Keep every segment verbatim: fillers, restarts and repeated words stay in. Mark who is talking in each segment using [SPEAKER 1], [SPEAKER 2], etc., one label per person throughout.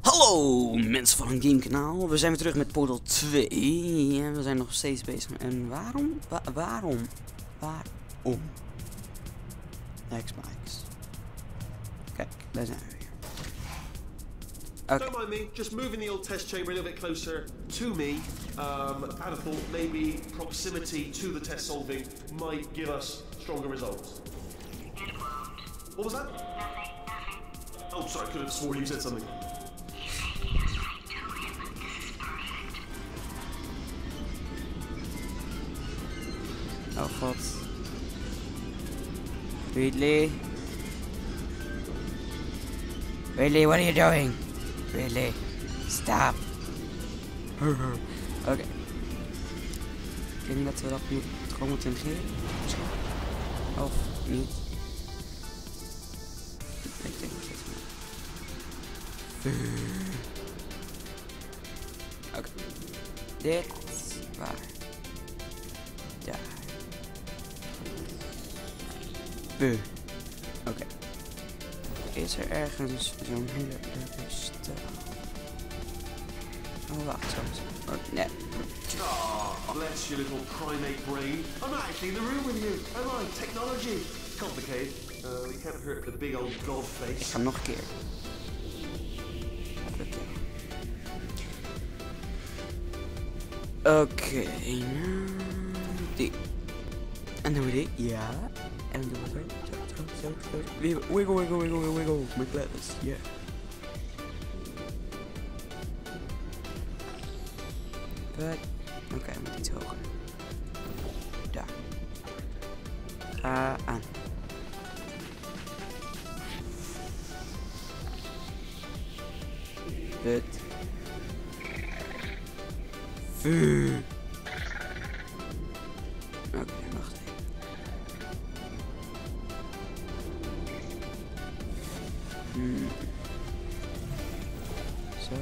[SPEAKER 1] Hallo mensen van een Game kanaal, we zijn weer terug met Portal twee en we zijn nog steeds bezig. En waarom? Wa waarom? Waarom? Xbox. Kijk, daar zijn we weer. Okay.
[SPEAKER 2] Don't mind me, just moving the old test chamber a little bit closer to me. Um, I had a thought maybe proximity to the test solving might give us stronger results. What was that? Oh, sorry, I could have sworn you said something.
[SPEAKER 1] Oh god. Ridley. Ridley, what are you doing? Ridley, stop. Oké. Okay. Ik denk dat we dat nu gewoon moeten negeren. Misschien. Of niet. Ik denk dat het Oké. Okay. Dit waar. Daar. Buh. Oké. Okay. Is er ergens zo'n hele leuke stel? Oh, wacht, zo. Oh, nee.
[SPEAKER 2] Ah, bless your little primate brain. I'm not actually in the room with you, am I? Technology. Complicated. Uh, we can't hurt the big old god face.
[SPEAKER 1] Ik ga hem nog een keer. Oké. Okay, nou, die. En dan weer die. Ja. En dan doen we zo. Zo, zo, zo. Wiggle, wiggle, wiggle, wiggle, wiggle. Met letters. Ja. Yeah. But. Oké, okay, moet iets hoger. Daar. Ga aan. But. Vuur. Oké, okay, wacht even. Hmm. Zo.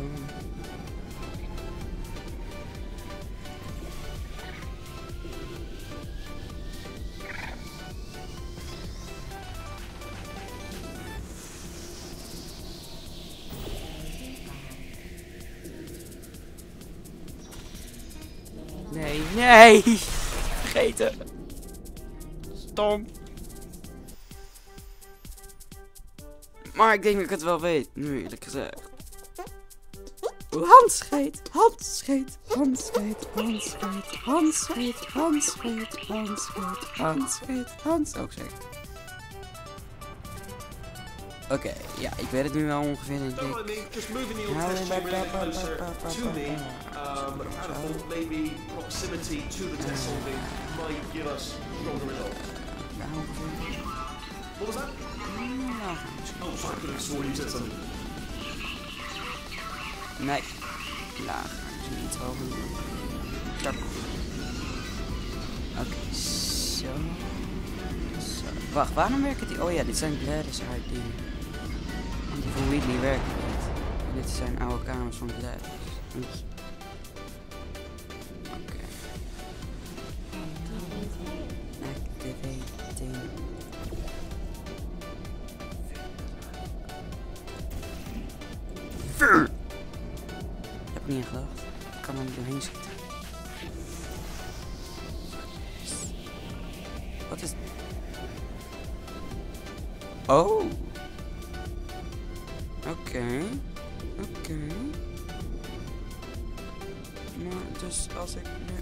[SPEAKER 1] Nee, nee! Vergeten! Stom! Maar ik denk dat ik het wel weet, nu eerlijk gezegd. Handscheet, handscheet, handscheet, handscheet, handscheet, handscheet, handscheet, handscheet, handscheet. Ook zeker. Oké, okay, ja, ik weet het nu wel ongeveer. Denk ik.
[SPEAKER 2] Don't mind me, just moving the old test chamber a little bit closer to me. Um, I had a thought maybe proximity to the test solving might give us stronger results.
[SPEAKER 1] Ja, ongeveer.
[SPEAKER 2] What was that?
[SPEAKER 1] Nou,
[SPEAKER 2] oh, sorry, I could have sworn you said something.
[SPEAKER 1] Nee, lager, misschien iets hoger. Oké, okay, zo. Zo. Wacht, waarom werken die? Oh ja, dit zijn bladders uit dingen. Die van Wheatley werken niet. En dit zijn oude kamers van bladders. Dus. Oké. Okay. Activating. Vuur! Daar heb ik niet aan gedacht. Ik kan er niet doorheen schieten. Wat is... Oh! Oké. Okay. Oké. Okay. Maar dus als ik nu...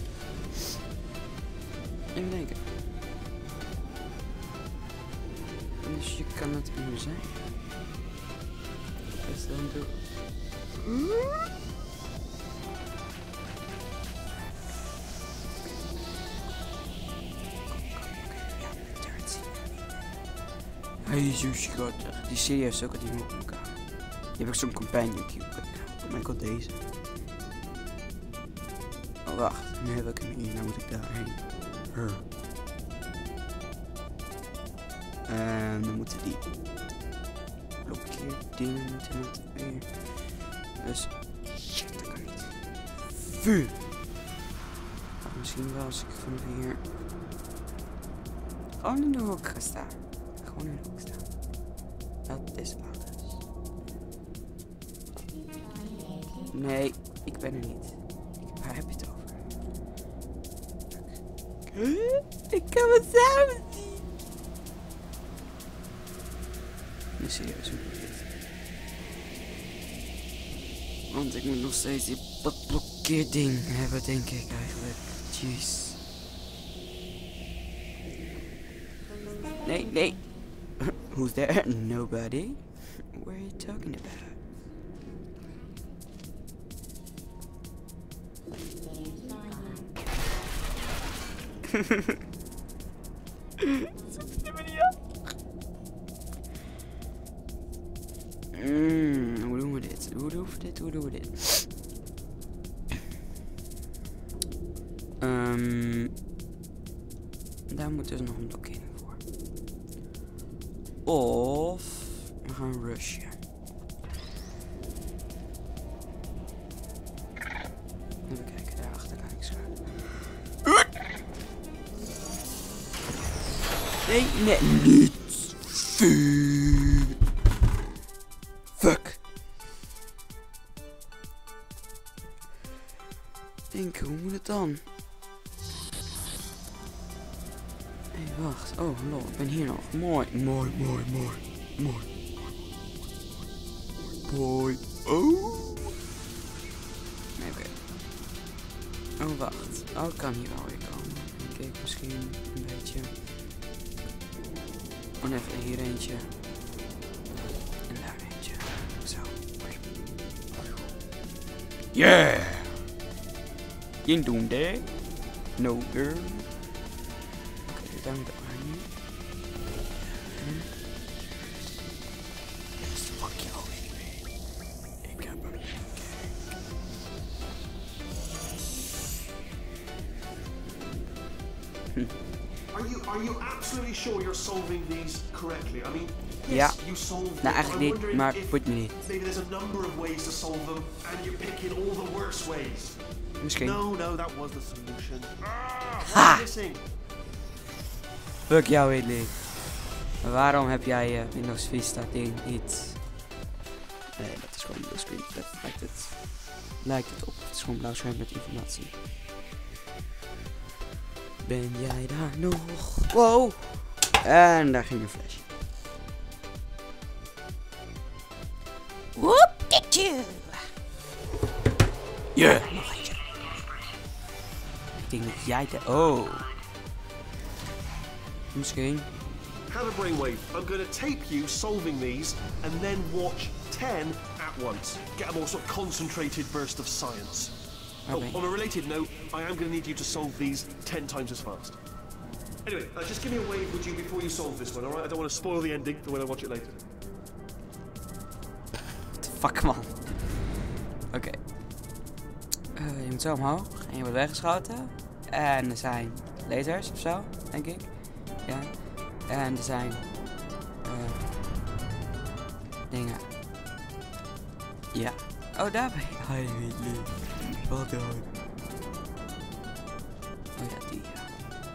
[SPEAKER 1] Even denken. Dus je kan het nu zijn. Dus dan doe... Hey, zo schattig. Die serie heeft ook al die op elkaar. Die heb ik zo'n companion cube. Oh mijn god, deze. Oh, wacht. Nu heb ik hem hier. Nou moet ik daarheen. Huh. En dan moeten die blokkeerdingen moeten met weer. Dus. Shit, dat kan niet. Vuur! Oh, misschien wel als ik van hier. Gewoon in de hoek ga staan. Gewoon in de hoek staan. Dat is alles. Nee, ik ben er niet. Waar heb je het over? Huh? Ik kan het zelf zien. Nu serieus, hoe doe ik dit? Want ik moet nog steeds die dat blokkeerding hebben, denk ik eigenlijk. Jeez. Nee, nee. Who's there? Nobody. What are you talking about? Mm, hoe doen we dit? Hoe doen we dit? Hoe doen we dit? Um, daar moet dus nog een blokkering voor. Of we gaan rushen. Even kijken, daarachter kan ik schuilen. Nee, nee, niet. Fuck. Denk, hoe moet het dan? Hé, hey, wacht. Oh, lol, ik ben hier nog. Mooi, mooi, mooi, mooi, mooi. Mooi. Oh. Nee, oké. Okay. Oh, wacht. Oh, ik kan hier wel weer komen. Kijk, misschien een beetje. Oh, even hier eentje. En daar eentje. Zo. Yeah! Je doet het. No girl. Oké, okay, daar moet ik aan nu. Yes, fuck jou anyway. Ik heb hem.
[SPEAKER 2] Are you are you absolutely sure you're solving these correctly? I mean, yes,
[SPEAKER 1] ja.
[SPEAKER 2] you solved them.
[SPEAKER 1] Nou, eigenlijk niet, maar boeit me niet.
[SPEAKER 2] Maybe there's a number of ways to solve them, and you're picking all the worst ways.
[SPEAKER 1] Misschien.
[SPEAKER 2] No, no, that was the solution. Ah,
[SPEAKER 1] Ha!
[SPEAKER 2] missing.
[SPEAKER 1] Fuck jou, Whitley. Maar waarom heb jij je uh, Windows Vista ding niet? Nee, dat is gewoon een screen. Dat lijkt het. Lijkt het op. Het is gewoon blauw scherm met informatie. Ben jij daar nog? Wow! En daar ging een flash. Whoop, get you! Yeah! Nog eentje. Ik denk dat jij de... Oh. Misschien.
[SPEAKER 2] Have a brainwave. I'm going to tape you solving these, and then watch ten at once. Get a more sort of concentrated burst of science. Oh, on a related note, I am going to need you to solve these ten times as fast. Anyway, uh, just give me a wave, would you, before you solve this one, alright? I don't want to spoil the ending for when I watch it later.
[SPEAKER 1] What the fuck, man? Oké. Okay. Uh, je moet zo omhoog en je wordt weggeschoten. En er zijn lasers of zo, denk ik. Ja. En er zijn... Uh, dingen. Ja. Oh, daar ben je. Hi, Whitley. Wat dan? Oh ja, die. Ja.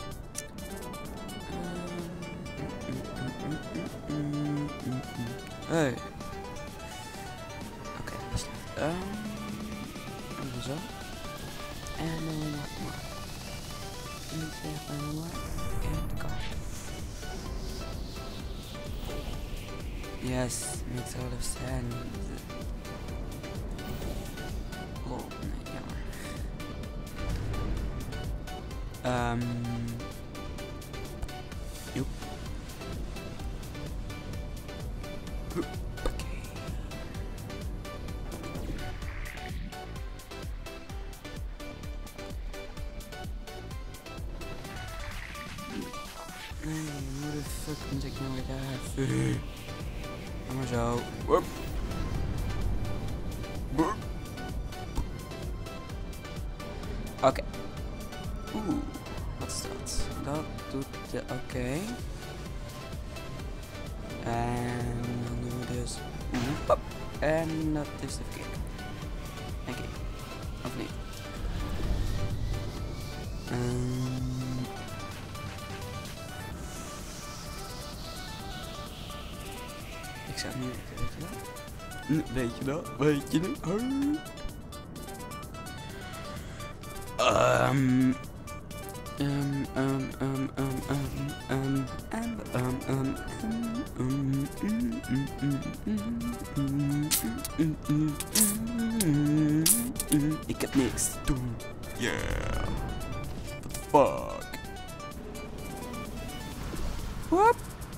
[SPEAKER 1] Hey. Oké, okay, dat is het. Um, even zo. En dan nog maar. En dan maar. En kan. Yes, makes all of sense. Oh, nee, jammer. Um. Joep. Nee, hoe de fuck moet ik nou weer daar? Ga maar zo. Oké. Okay. Oeh, wat is dat? Dat doet de oké. Okay. En dan doen we dus. Hop. En dat is de kick. Denk ik. Of niet? Um, ik zou het niet weten, weet je dat? Weet je dat? Weet je dat? Um, um, um, um, um, um, um, um, um, um, um, um, ik heb niks te doen. Yeah. What the fuck? Whoop.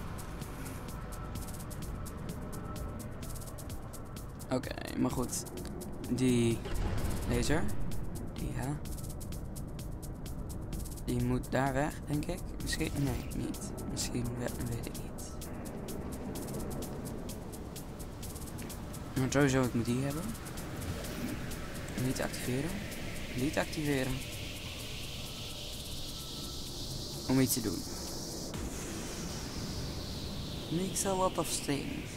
[SPEAKER 1] Oké, okay, maar goed. Die laser. Die, ja. Die moet daar weg, denk ik. Misschien, nee, niet. Misschien wel, weet ik niet. Maar sowieso, ik moet die hebben. Niet activeren. Niet activeren. Om iets te doen. Makes a lot of things.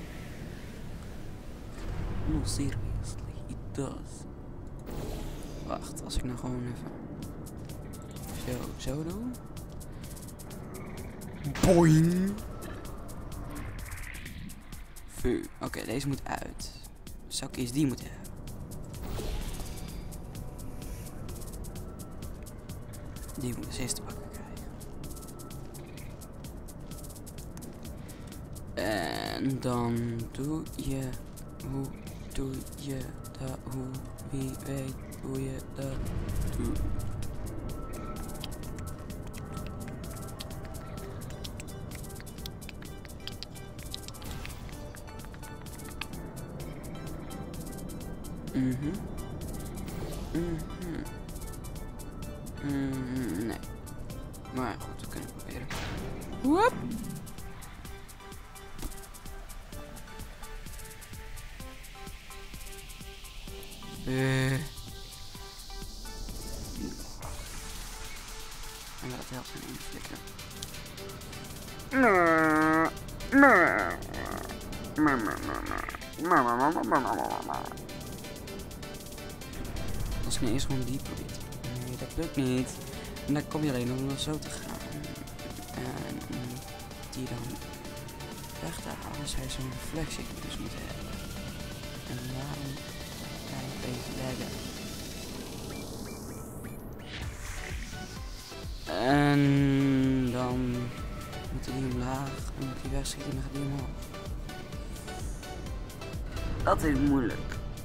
[SPEAKER 1] No, seriously, it does. Wacht, als ik nou gewoon even zo, zo doe. Boing. Vuur. Oké, okay, deze moet uit. Zou ik eerst die moeten hebben? Die moet dus eerst te pakken krijgen. En dan doe je... Hoe doe je dat? Hoe... Wie weet hoe je dat doet. Mhm. Mhm. Mm, nee. Maar goed, we kunnen het proberen. Woep. Uh. En laat het helft zijn inflikken. Als ik nou eerst gewoon die probeer. Nee, dat lukt niet. En dan kom je alleen om zo te gaan. En om die dan weg te halen, zou je zo'n reflectie dus moeten hebben. En waarom ga je een beetje leggen? En dan moet die omlaag en moet die wegschieten en dan gaat die omhoog. Dat is moeilijk.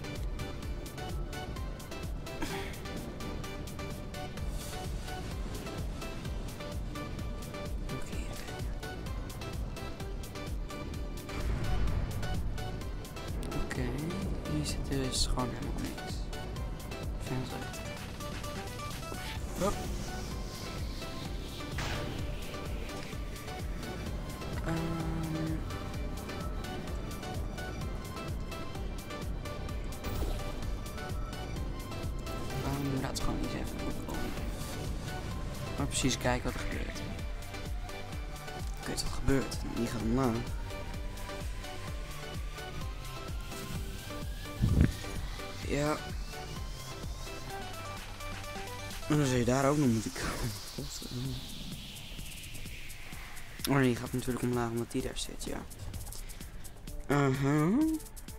[SPEAKER 1] Oké, hier zit dus gewoon helemaal niks. Fijn zo. Hop. Um. Um, laat het gewoon eens even opkomen. Maar precies kijken wat er gebeurt. Oké, wat gebeurt? Die gaat omlaag. Ja. En dan zou je daar ook nog moeten komen. Oh nee, die gaat natuurlijk omlaag omdat die daar zit, ja. Uh-huh.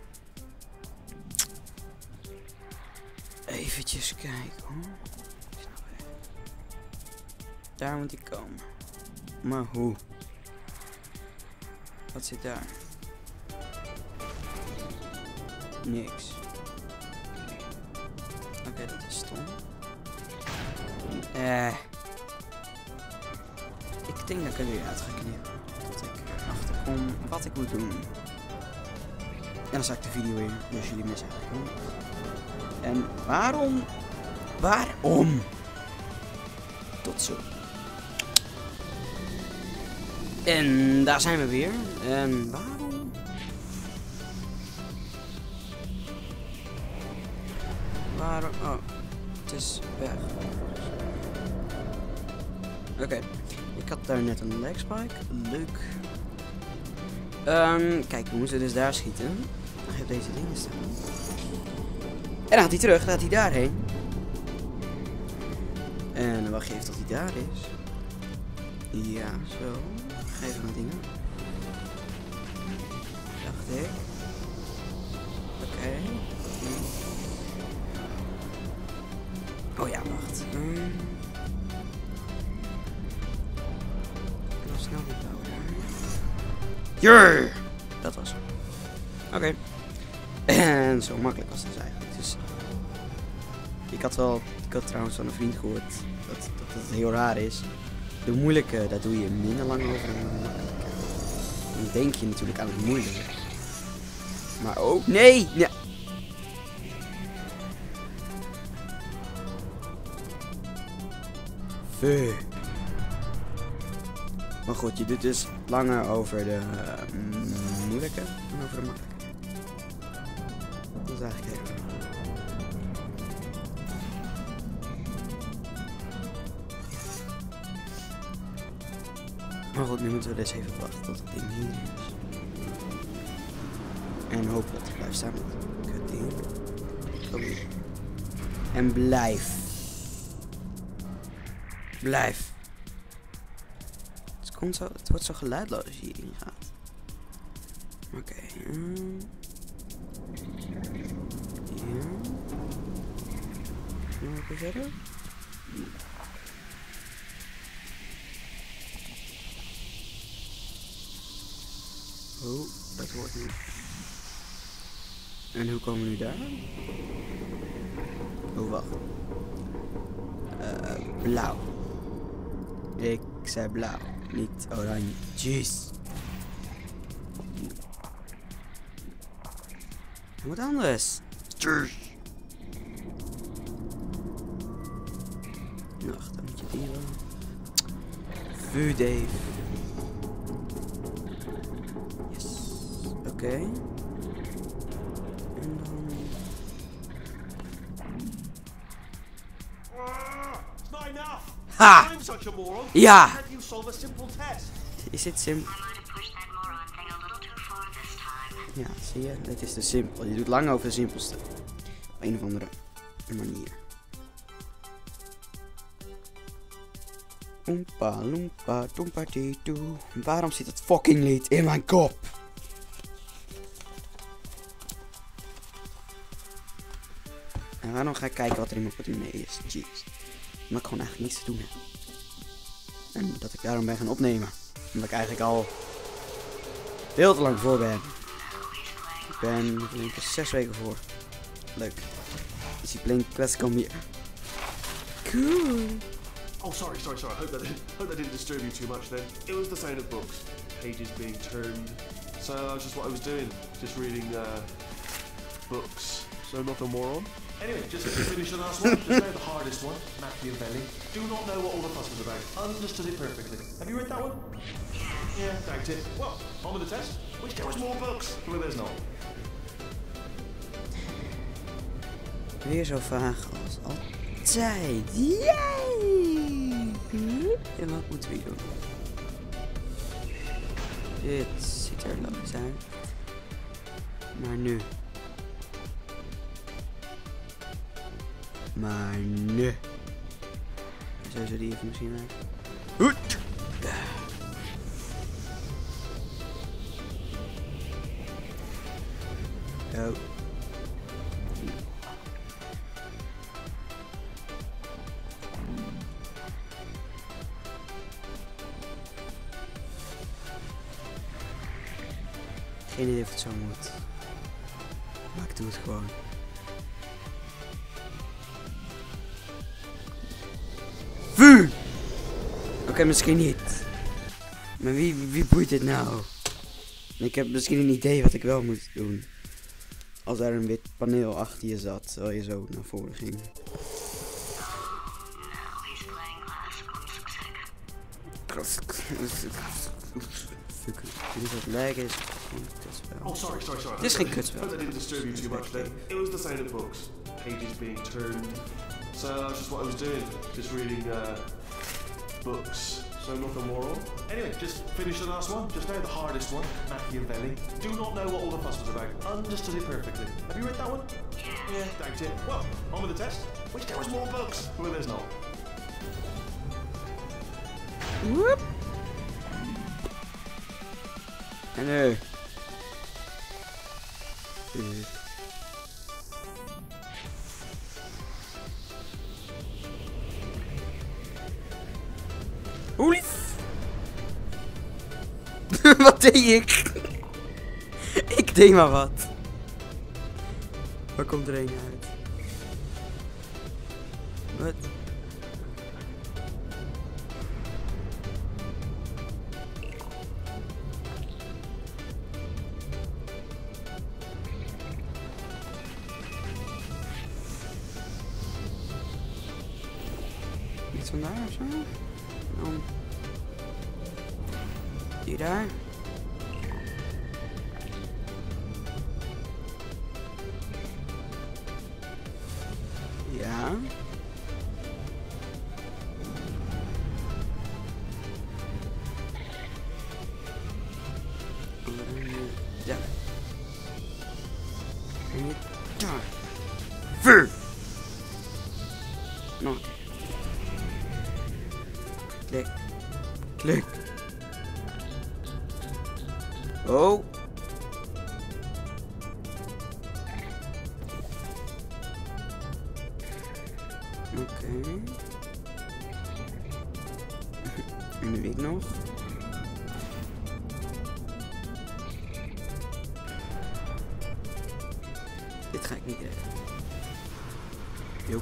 [SPEAKER 1] Eventjes kijken hoor. Daar moet hij komen. Maar hoe? Wat zit daar? Niks. Oké, okay, dat is stom. Eh. Ik denk dat ik er weer uit ga knippen. Tot ik achterkom wat ik moet doen. En dan sta ik de video weer. Dus jullie missen eigenlijk niet. En waarom? Waarom? Tot zo. En daar zijn we weer. En waarom? Waarom? Oh, het is weg. Oké, okay. Ik had daar net een legspike. Leuk. Um, kijk, we moeten dus daar schieten. Dan heb deze dingen staan. En dan gaat hij terug, dan gaat hij daarheen. En dan wacht je even tot hij daar is. Ja, zo. Geef hem wat dingen. Dacht ik. Oké. Okay. Oh ja, wacht. Yeah! Dat was hem. Oké. Okay. En zo makkelijk was het dus eigenlijk. Dus ik had wel, ik had trouwens van een vriend gehoord dat, dat het heel raar is. De moeilijke, daar doe je minder lang over dan de makkelijke. Dan denk je natuurlijk aan het moeilijke. Maar ook, nee! Ja. Fuck. Maar goed, je doet dus langer over de uh, moeilijke dan over de makkelijke. Dat is eigenlijk heel erg. Maar goed, nu moeten we dus even wachten tot het ding hier is. En hopen dat het blijft staan met het kutding. Oké. En blijf. Blijf. Het, komt zo, het wordt zo geluidloos als je hierin gaat. Oké. Okay. Um. Ja. Nog even verder. Oh, dat hoort niet. En hoe komen we nu daar? Oh, wacht. Uh, blauw. Ik zei blauw, niet oranje. Jeez. Wat anders? Jeez. Wacht, dan moet je die wel. Vu Dave. Yes. Oké. Okay. En dan... Ha! Ja! Is dit simpel? Ja, zie je? Het is te simpel. Je doet lang over de simpelste. Op een of andere manier. Oompa, loompa, doompa, toe. Waarom zit het fucking lied in mijn kop? En waarom ga ik kijken wat er in mijn portemonnee is? Jeez. Omdat ik gewoon eigenlijk niks te doen heb. En dat ik daarom ben gaan opnemen. Omdat ik eigenlijk al veel te lang voor ben. Ik ben denk ik zes weken voor. Leuk. Is die playing classical meer? Cool.
[SPEAKER 2] Oh, sorry, sorry, sorry. I hope that didn't, hope that didn't disturb you too much then. It was the sound of books. Pages being turned. So that's just what I was doing. Just reading uh, books. So nothing more on. Anyway, just to finish the last one, just now the hardest one, Machiavelli. Do not know what all the fuss was about. Understood it perfectly. Have you read that one? Yeah, doubt it. Well, on with the test. Wish there was more books. Well, there's not.
[SPEAKER 1] Weer zo vaag als altijd. Yay! En wat moeten we doen? Dit ziet er logisch uit. Maar nu. Maar nee. Zo zou die even misschien uit. Goed. Oh. Geen idee of het zo moet. Maar ik doe het gewoon. Vuur! Oké, okay, misschien niet. Maar wie, wie boeit dit nou? Ik heb misschien een idee wat ik wel moet doen. Als daar een wit paneel achter je zat, terwijl je zo naar voren ging. Fuck, dit wat lijken is geen kutspel.
[SPEAKER 2] Oh, sorry, sorry, sorry.
[SPEAKER 1] Het is geen kutspel.
[SPEAKER 2] Hope that didn't disturb you too much then. It was the sound of books. Pages being turned. So that's just what I was doing. Just reading uh, books. So nothing more on. Anyway, just finish the last one. Just now the hardest one, Machiavelli. Do not know what all the fuss was about. Understood it perfectly. Have you read that one? Yeah, doubt it. Well, on with the test. Wish there was more books. Well, there's not.
[SPEAKER 1] Whoop. En nu. Uh. Oei. Wat deed ik? Denk maar wat. Waar komt er een uit? Wat? Iets van daar of zo? Dan... Die daar? Ja. Ja. En niet daar. Vuur! Nog een keer. Klik. Klik. Oh. Oké. Okay. En nu ik nog. Dit ga ik niet redden. Joep.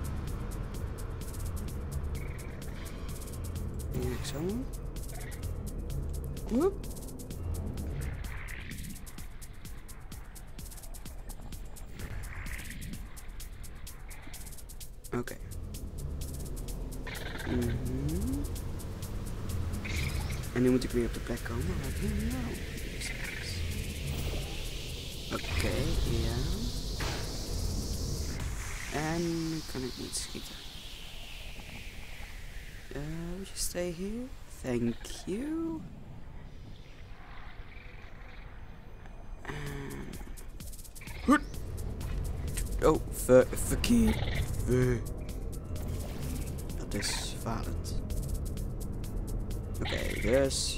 [SPEAKER 1] En ik zo. Woep. Oké. Okay. Mm-hmm. En nu moet ik weer op de plek komen. Oké, okay, ja. En nu kan ik niet schieten. Uh, would you stay here? Thank you. Um. Oh, ver verkeerd. Uh. Dat is falend. Oké, okay, dus...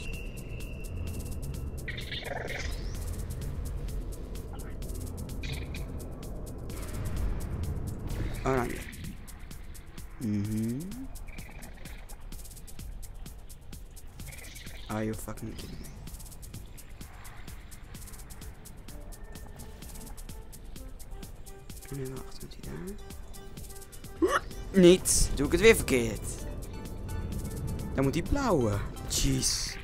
[SPEAKER 1] Oranje. Mhm. Are you fucking kidding me? Nee, wacht, moet hij daar? Niet! Doe ik het weer verkeerd? Dan moet die blauwe. Jeez.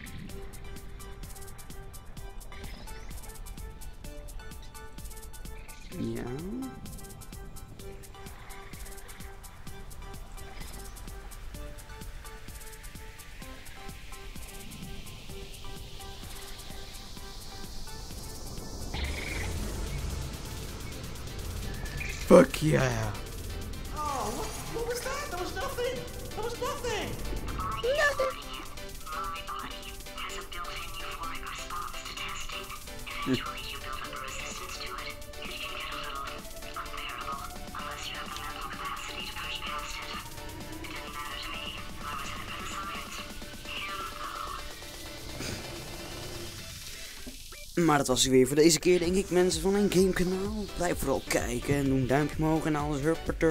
[SPEAKER 1] Ja. Fuck yeah.
[SPEAKER 2] Oh, what, what was that? That was nothing. That was nothing.
[SPEAKER 3] Nothing. My body has a built-in euphoric response to testing. Eventually, you build up a resistance to it. It can get a little unbearable unless you have the mental capacity to push past it. It didn't matter to me. I was in it for the science. Him,
[SPEAKER 1] Maar dat was weer voor deze keer, denk ik, mensen van een gamekanaal. Blijf vooral kijken en doe een duimpje omhoog en alles.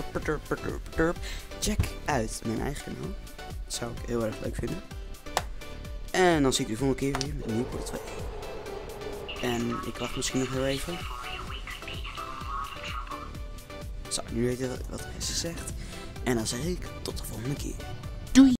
[SPEAKER 1] Check uit mijn eigen kanaal. Dat zou ik heel erg leuk vinden. En dan zie ik u volgende keer weer met een nieuwe part twee. En ik wacht misschien nog heel even. Zo, nu weet je wat hij zegt. En dan zeg ik tot de volgende keer.